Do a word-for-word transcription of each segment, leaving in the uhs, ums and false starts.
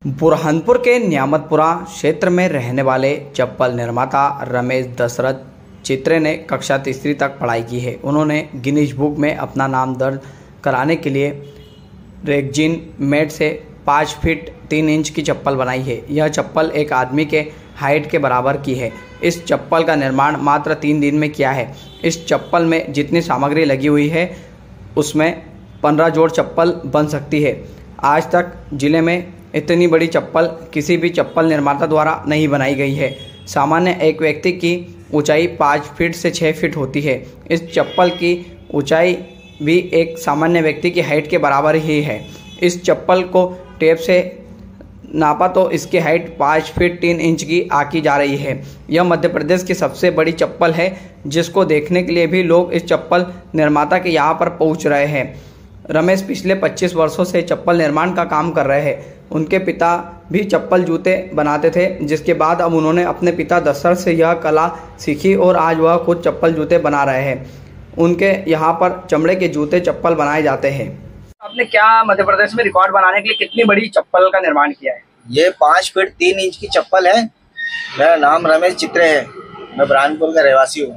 बुरहानपुर के नियामतपुरा क्षेत्र में रहने वाले चप्पल निर्माता रमेश दशरथ चित्रे ने कक्षा तीसरी तक पढ़ाई की है। उन्होंने गिनीज बुक में अपना नाम दर्ज कराने के लिए रेक्जिन मेड से पाँच फीट तीन इंच की चप्पल बनाई है। यह चप्पल एक आदमी के हाइट के बराबर की है। इस चप्पल का निर्माण मात्र तीन दिन में किया है। इस चप्पल में जितनी सामग्री लगी हुई है उसमें पंद्रह जोड़ चप्पल बन सकती है। आज तक जिले में इतनी बड़ी चप्पल किसी भी चप्पल निर्माता द्वारा नहीं बनाई गई है। सामान्य एक व्यक्ति की ऊंचाई पाँच फीट से छः फीट होती है। इस चप्पल की ऊंचाई भी एक सामान्य व्यक्ति की हाइट के बराबर ही है। इस चप्पल को टेप से नापा तो इसकी हाइट पाँच फीट तीन इंच की आकी जा रही है। यह मध्य प्रदेश की सबसे बड़ी चप्पल है, जिसको देखने के लिए भी लोग इस चप्पल निर्माता के यहाँ पर पहुँच रहे हैं। रमेश पिछले पच्चीस वर्षों से चप्पल निर्माण का काम कर रहे हैं। उनके पिता भी चप्पल जूते बनाते थे, जिसके बाद अब उन्होंने अपने पिता दशरथ से यह कला सीखी और आज वह खुद चप्पल जूते बना रहे हैं। उनके यहाँ पर चमड़े के जूते चप्पल बनाए जाते हैं। आपने क्या मध्य प्रदेश में रिकॉर्ड बनाने के लिए कितनी बड़ी चप्पल का निर्माण किया है? ये पाँच फीट तीन इंच की चप्पल है। मेरा नाम रमेश चित्रे है। मैं बुरहानपुर का रहवासी हूँ।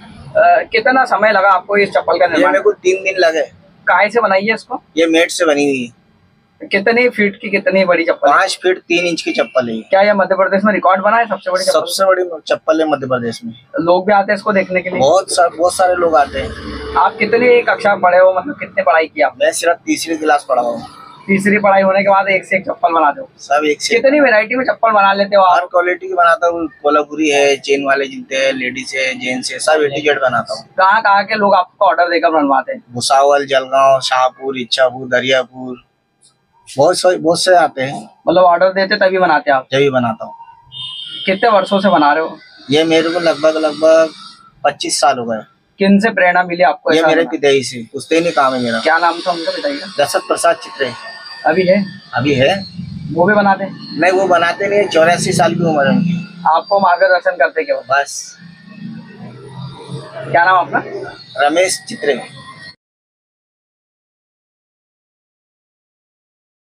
कितना समय लगा आपको इस चप्पल का निर्माण? मेरे को तीन दिन लगे। काहे से बनाई है इसको? ये मेड से बनी हुई है। कितनी फीट की कितनी बड़ी चप्पल? पाँच फीट तीन इंच की चप्पल है। क्या यह मध्य प्रदेश में रिकॉर्ड बना है सबसे बड़ी चप्पल? सबसे बड़ी चप्पल है मध्य प्रदेश में। लोग भी आते हैं इसको देखने के लिए? बहुत सारे बहुत सारे लोग आते हैं। आप कितनी कक्षा पढ़े हो, मतलब कितने पढ़ाई की आप? मैं सिर्फ तीसरी क्लास पढ़ा हूँ। तीसरी पढ़ाई होने के बाद एक से एक चप्पल बनाते हो? सब एक से। कितनी वैरायटी में चप्पल बना लेते हो? हर क्वालिटी की बनाता हूँ। कोल्हापुरी है, चेन वाले जूते हैं, लेडीज है, जेंट्स है, सब ए टू जेड बनाता हूँ। कहाँ कहाँ के लोग आपको ऑर्डर देकर बनवाते हैं? भुसावल, जलगांव, शाहपुर, इच्छापुर, दरियापुर, बहुत से बहुत से आते हैं। मतलब ऑर्डर देते तभी बनाते आप? जब भी बनाता हूँ। कितने वर्षों से बना रहे हो? ये मेरे को लगभग लगभग पच्चीस साल हो गए। किन से प्रेरणा मिली आपको? ये मेरे पिताजी से। पुश्तैनी काम है मेरा। क्या नाम था उनका पिताजी का? दशरथ प्रसाद चित्रे। अभी है? अभी है। वो भी बनाते? नहीं, वो बनाते नहीं। चौरासी साल की उम्र है उनकी। आपको मार्गदर्शन करते क्यों? बस। क्या नाम आपका? रमेश चित्रे।